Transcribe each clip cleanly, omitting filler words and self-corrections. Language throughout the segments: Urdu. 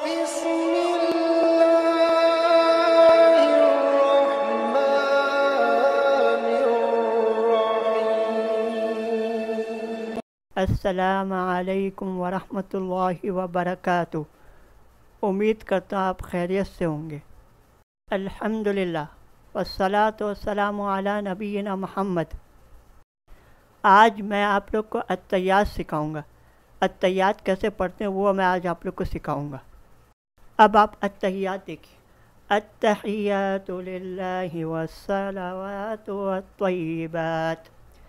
بسم الله الرحمن الرحيم. السلام علیکم ورحمۃ اللہ وبرکاتہ۔ امید کرتا ہوں آپ خیریت سے ہوں گے۔ الحمدللہ والصلاۃ والسلام علی نبینا محمد۔ آج میں آپ لوگ کو التحیات سکھاؤں گا۔ التحیات کیسے پڑھتے ہیں وہ میں آج آپ لوگ کو سکھاؤں گا۔ اب آپ التحیات دیکھیے۔ التحیات للہ والصلوات والطیبات،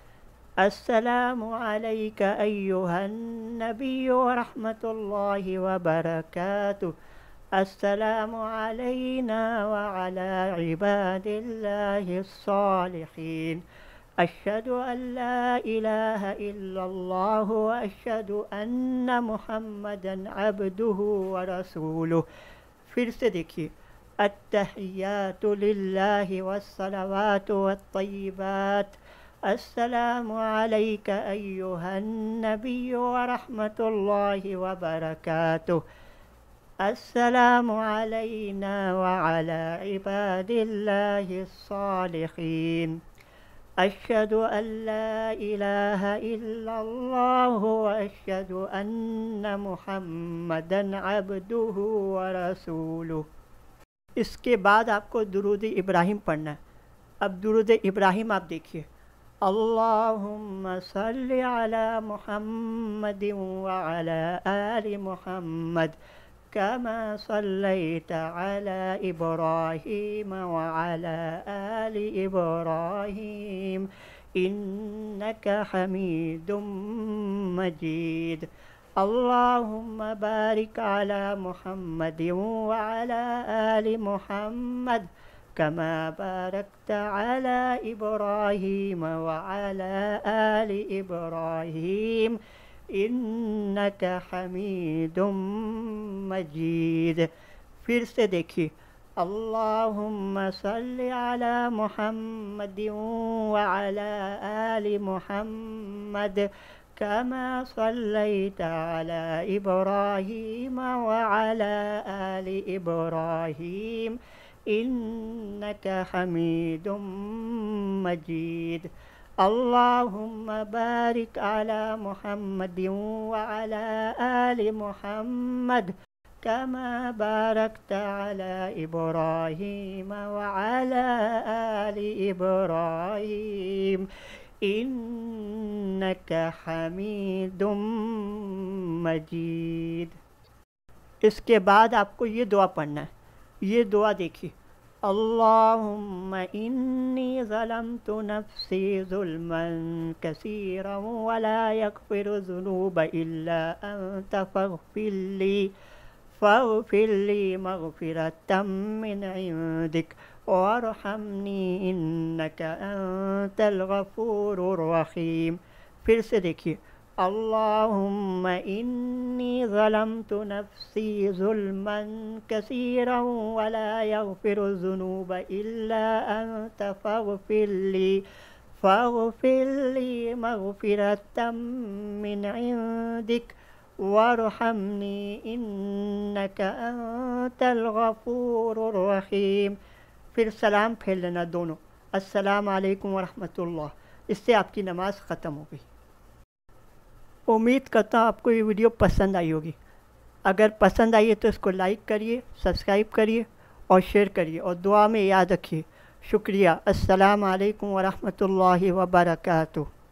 السلام علیک ایہا النبی ورحمۃ اللہ وبرکاتہ، السلام علینا وعلی عباد اللہ الصالحین، اشہد ان لا الہ الا اللہ واشہد ان محمدا عبدہ ورسولہ۔ پھر سے دیکھیے۔ التحیات للہ والصلوات والطیبات، السلام علیک ایہا النبی ورحمۃ اللہ وبرکاتہ، السلام علینا وعلی عباد اللہ الصالحین، اشہد ان لا الہ الا اللہ واشہد ان محمدا عبدہ ورسولہ۔ اس کے بعد آپ کو درود ابراہیم پڑھنا ہے۔ اب درود ابراہیم آپ دیکھیے۔ اللہم صلی علی محمد وعلی آل محمد کما صلیت علی ابراہیم وعلی آل ابراہیم انک حمید مجید، اللہم بارک علی محمد وعلی آل محمد کما بارکت علی ابراہیم وعلی آل ابراہیم انک حمید مجید۔ پھر سے دیکھیے۔ اللہم صلی علی محمد وعلی آل محمد کما صلیت علی ابراہیم وعلی آل ابراہیم انک حمید مجید، اللہم بارک علی محمد وعلی آل محمد کما بارکت علی ابراہیم وعلی آل ابراہیم انک حمید مجید۔ اس کے بعد آپ کو یہ دعا پڑھنا ہے۔ یہ دعا دیکھیے۔ اللہم انی ظلمت نفسی ظلما کثیرا ولا یغفر الذنوب الا انت فاغفر لی مغفرۃ من عندک وارحمنی انک انت الغفور الرحیم۔ پھر سے دیکھیے۔ اللہم انی ظلمت نفسی ظلما کثیرا ولا یغفر الذنوب الا انت فاغفر لی مغفرۃ من عندک وارحمنی انک انت الغفور الرحیم۔ پھر سلام پھیر لینا دونوں۔ السلام علیکم ورحمۃ اللہ۔ اس سے آپ کی نماز ختم ہو گئی۔ امید کرتا ہوں آپ کو یہ ویڈیو پسند آئی ہوگی۔ اگر پسند آئی ہے تو اس کو لائک کریے، سبسکرائب کریے اور شیئر کریے، اور دعا میں یاد رکھیے۔ شکریہ۔ السلام علیکم ورحمۃ اللہ وبرکاتہ۔